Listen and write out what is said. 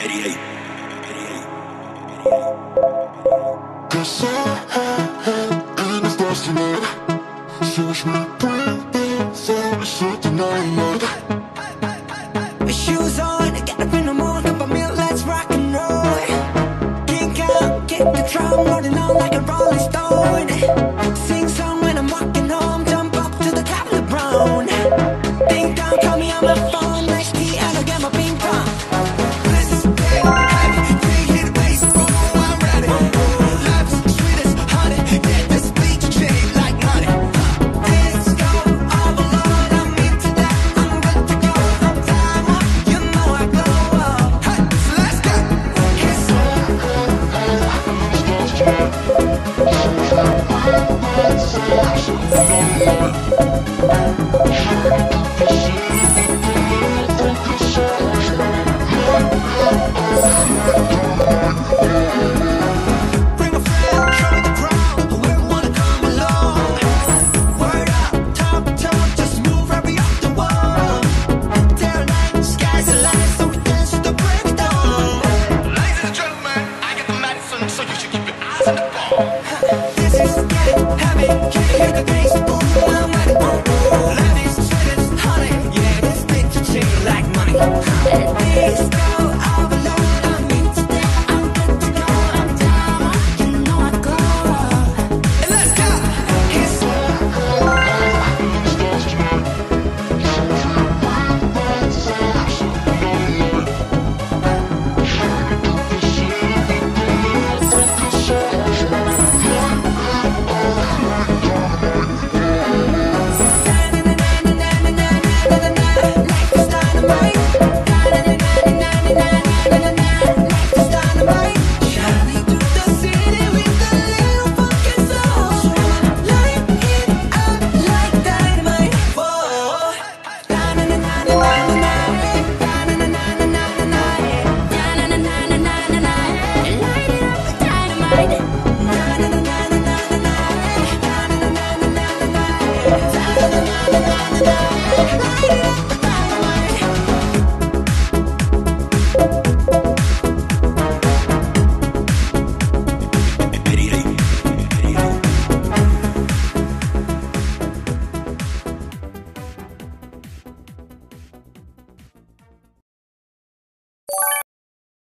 Cause I ain't lost tonight. So ich mir bring for the shit tonight. Shoes on, get up in the morning, cup of milk, let's rock and roll. Kick out, kick the drum, rolling on like a rolling stone. Sing song when I'm walking home, jump up to the top of the brown. Ding dong, call me on my phone, next key, and I'll get my ping